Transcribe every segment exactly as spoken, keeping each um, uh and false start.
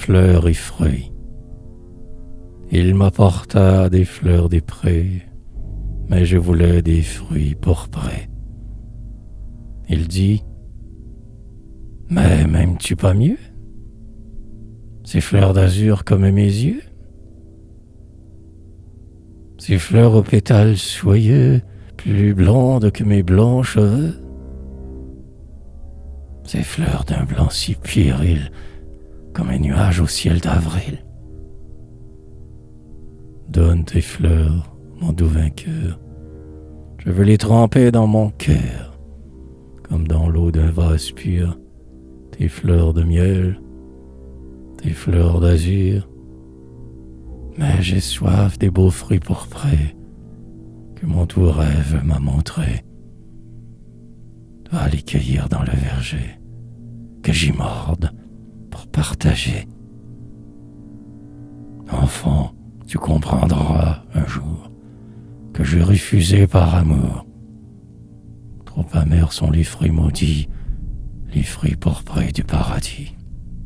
fleurs et fruits. Il m'apporta des fleurs des prés, mais je voulais des fruits pourprés. Il dit, « Mais m'aimes-tu pas mieux? Ces fleurs d'azur comme mes yeux? Ces fleurs aux pétales soyeux, plus blondes que mes blonds cheveux? Ces fleurs d'un blanc si puéril, comme un nuage au ciel d'avril. Donne tes fleurs, mon doux vainqueur, je veux les tremper dans mon cœur, comme dans l'eau d'un vase pur, tes fleurs de miel, tes fleurs d'azur. Mais j'ai soif des beaux fruits pourprés que mon doux rêve m'a montré. Va les cueillir dans le verger, que j'y morde pour partager. Enfant, tu comprendras un jour que je refusais par amour. Trop amers sont les fruits maudits, les fruits pourprés du paradis.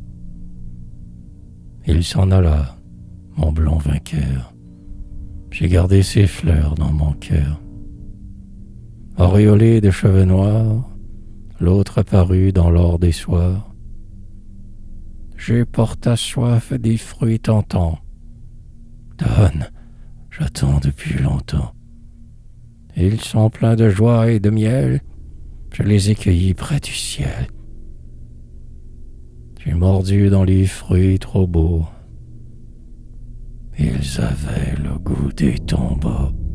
Il s'en alla, mon blond vainqueur. J'ai gardé ses fleurs dans mon cœur. Auréolé de cheveux noirs, l'autre apparut dans l'or des soirs. J'ai porté soif des fruits tentants. Donne, j'attends depuis longtemps. Ils sont pleins de joie et de miel, je les ai cueillis près du ciel. J'ai mordu dans les fruits trop beaux. Ils avaient le goût des tombeaux.